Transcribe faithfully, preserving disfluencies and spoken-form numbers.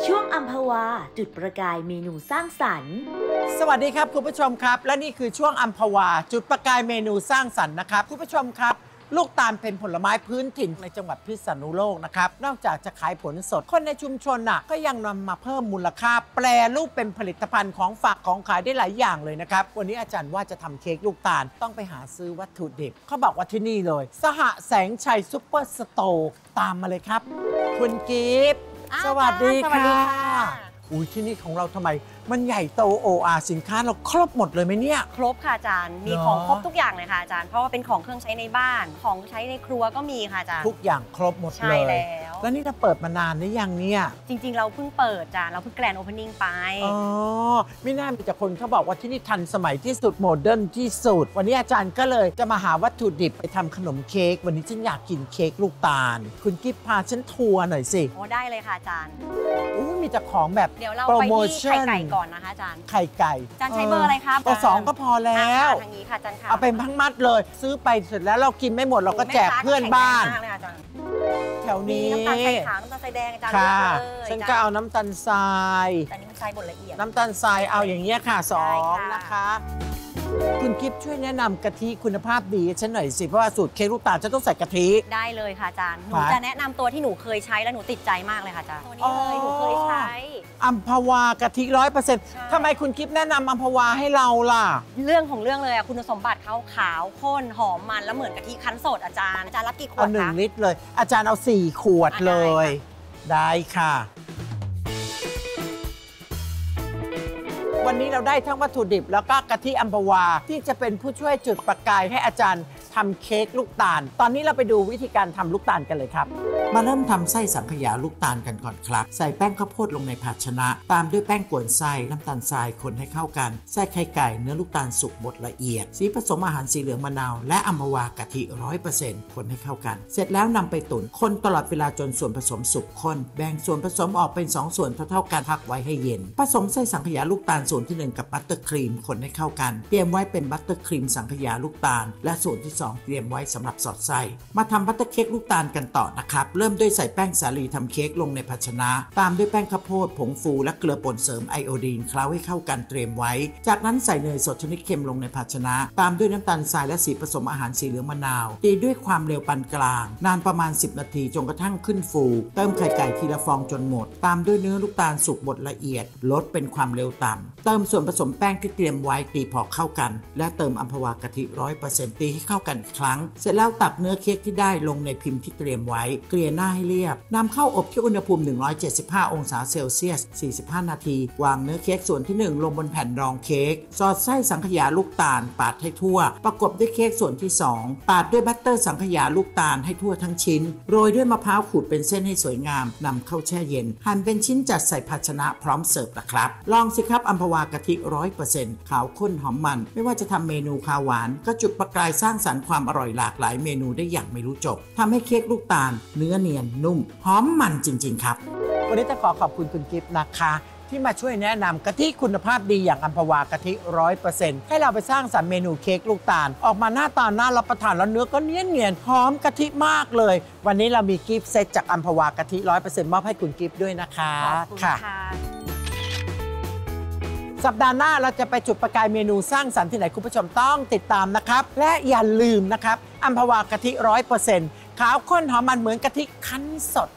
ช่วงอัมพวาจุดประกายเมนูสร้างสรรค์สวัสดีครับคุณผู้ชมครับและนี่คือช่วงอัมพวาจุดประกายเมนูสร้างสรรค์นะครับคุณผู้ชมครับลูกตาลเป็นผลไม้พื้นถิ่นในจังหวัดพิษณุโลกนะครับนอกจากจะขายผลสดคนในชุมชนน่ะก็ยังนำมาเพิ่มมูลค่าแปรรูปเป็นผลิตภัณฑ์ของฝากของขายได้หลายอย่างเลยนะครับวันนี้อาจารย์ว่าจะทำเค้กลูกตาลต้องไปหาซื้อวัตถุดิบเขาบอกว่าที่นี่เลยสหแสงชัยซุปเปอร์สโตร์ตามมาเลยครับคุณกิฟต์สวัสดีค่ะอุ้ยที่นี่ของเราทำไมมันใหญ่โตโออาสินค้าเราครบหมดเลยไหมเนี่ยครบค่ะอาจารย์มีของครบทุกอย่างเลยค่ะอาจารย์เพราะว่าเป็นของเครื่องใช้ในบ้านของใช้ในครัวก็มีค่ะอาจารย์ทุกอย่างครบหมดเลยใช่แล้วแล้วนี่เราเปิดมานานหรือยังเนี่ยจริงๆเราเพิ่งเปิดจ้ะเราเพิ่งแกรนด์โอเพนนิ่งไปอ๋อไม่น่ามีแต่คนเขาบอกว่าที่นี่ทันสมัยที่สุดโมเดิร์นที่สุดวันนี้อาจารย์ก็เลยจะมาหาวัตถุดิบไปทำขนมเค้กวันนี้ฉันอยากกินเค้กลูกตาลคุณกิ๊บพาฉันทัวร์หน่อยสิโอ้ได้เลยค่ะอาจารย์อู้มีแต่ของแบบเดี๋ยวเราไปที่ไข่ไก่ก่อนนะคะอาจารย์ไข่ไก่อาจารย์ใช้เบอร์อะไรครับเบอร์สองก็พอแล้วทางนี้ค่ะอาจารย์ค่ะเอาเป็นพังมัดเลยซื้อไปเสร็จแล้วเรากินไม่หมดเราก็แจกเพื่อนบ้านแถวนี้น้ำตาลทรายขาวน้ำตาลทรายแดงอาจารย์ค่ะฉันก็เอาน้ำตาลทรายแต่นี่มันทรายบดละเอียดน้ำตาลทรายเอาอย่างเงี้ยค่ะสองนะคะคุณกิฟต์ช่วยแนะนำกะทิคุณภาพดีฉันหน่อยสิเพราะว่าสูตรเค้กลูกตาลจะต้องใส่กะทิได้เลยค่ะอาจารย์หนูจะแนะนำตัวที่หนูเคยใช้และหนูติดใจมากเลยค่ะอาจารย์ตัวนี้เลยหนูเคยใช้อัมพวากะทิร้อยเปอร์เซ็นต์ทำไมคุณกิฟต์แนะนำอัมพวาให้เราล่ะเรื่องของเรื่องเลยอะคุณสมบัติเขาขาวข้นหอมมันแล้วเหมือนกะทิคั้นสดอาจารย์อาจารย์รับกี่ขวดคะเอาหนึ่งลิตรเลยอาจารย์เอาสี่ขวดเลยได้ค่ะวันนี้เราได้ทั้งวัตถุดิบแล้วก็กะทิอัมพวาที่จะเป็นผู้ช่วยจุดประกายให้อาจารย์ทำเค้กลูกตาลตอนนี้เราไปดูวิธีการทำลูกตาลกันเลยครับมาเริ่มทำไส้สังขยาลูกตาลกันก่อนครับใส่แป้งข้าวโพดลงในภาชนะตามด้วยแป้งกวนไส้น้ำตาลทรายคนให้เข้ากันใส่ไข่ไก่เนื้อลูกตาลสุกบดละเอียดสีผสมอาหารสีเหลืองมะนาวและอัมพวากะทิ ร้อยเปอร์เซ็นต์ คนให้เข้ากันเสร็จแล้วนำไปตุ๋นคนตลอดเวลาจนส่วนผสมสุกข้นแบ่งส่วนผสมออกเป็นสองส่วนเท่าๆกันพักไว้ให้เย็นผสมไส้สังขยาลูกตาลส่วนที่หนึ่งกับบัตเตอร์ครีมคนให้เข้ากันเตรียมไว้เป็นบัตเตอร์ครีมสังขยาลูกตาลและส่วนที่สองเตรียมไว้สำหรับสอดไส้มาทำบัตเตอร์เค้กลูกตาลกันต่อนะครับเริ่มด้วยใส่แป้งสาลีทำเค้กลงในภาชนะตามด้วยแป้งข้าวโพดผงฟูและเกลือป่นเสริมไอโอดีนเคล้าให้เข้ากันเตรียมไว้จากนั้นใส่เนยสดชนิดเค็มลงในภาชนะตามด้วยน้ำตาลทรายและสีผสมอาหารสีเหลืองมะนาวตีด้วยความเร็วปานกลางนานประมาณสิบนาทีจนกระทั่งขึ้นฟูเติมไข่ไก่ทีละฟองจนหมดตามด้วยเนื้อลูกตาลสุกบดละเอียดลดเป็นความเร็วต่ำเติมส่วนผสมแป้งที่เตรียมไว้ตีพอเข้ากันและเติมอัมพวากะทิ ร้อยเปอร์เซ็นต์ ตีให้เข้ากันอีกครั้งเสร็จแล้วตักเนื้อเค้กที่ได้ลงในพิมพ์ที่เตรียมไว้เกลี่ยหน้าให้เรียบนำเข้าอบที่อุณหภูมิหนึ่งร้อยเจ็ดสิบห้าองศาเซลเซียสสี่สิบห้านาทีวางเนื้อเค้กส่วนที่หนึ่งลงบนแผ่นรองเค้กสอดไส้สังขยาลูกตาลปาดให้ทั่วประกบด้วยเค้กส่วนที่สองปาดด้วยบัตเตอร์สังขยาลูกตาลให้ทั่วทั้งชิ้นโรยด้วยมะพร้าวขูดเป็นเส้นให้สวยงามนำเข้าแช่เย็นหั่นเป็นชิ้นจัดใส่ภาชนะพร้อมเสิร์ฟนะครับลองสิครับอัมพวากะทิ ร้อยเปอร์เซ็นต์ ขาวข้นหอมมันไม่ว่าจะทำเมนูข้าวหวานก็จุดประกายสร้างสรรค์ความอร่อยหลากหลายเมนูได้อย่างไม่รู้จบทำให้เค้กลูกตาลเนื้อเนียนนุ่มหอมมันจริงๆครับวันนี้ต้องขอขอบคุณคุณกิฟต์นะคะที่มาช่วยแนะนำกะทิคุณภาพดีอย่างอัมพวากะทิ ร้อยเปอร์เซ็นต์ ให้เราไปสร้างสรรค์เมนูเค้กลูกตาลออกมาหน้าตาน่ารับประทานแล้วเนื้อก็เนียนๆหอมกะทิมากเลยวันนี้เรามีกิฟต์เซตจากอัมพวากะทิ ร้อยเปอร์เซ็นต์ มอบให้คุณกิฟต์ด้วยนะคะขอบคุณค่ะสัปดาห์หน้าเราจะไปจุดประกายเมนูสร้างสรรค์ที่ไหนคุณผู้ชมต้องติดตามนะครับและอย่าลืมนะครับอัมพวากะทิ ร้อยเปอร์เซ็นต์ ขาวข้นหอมมันเหมือนกะทิคั้นสด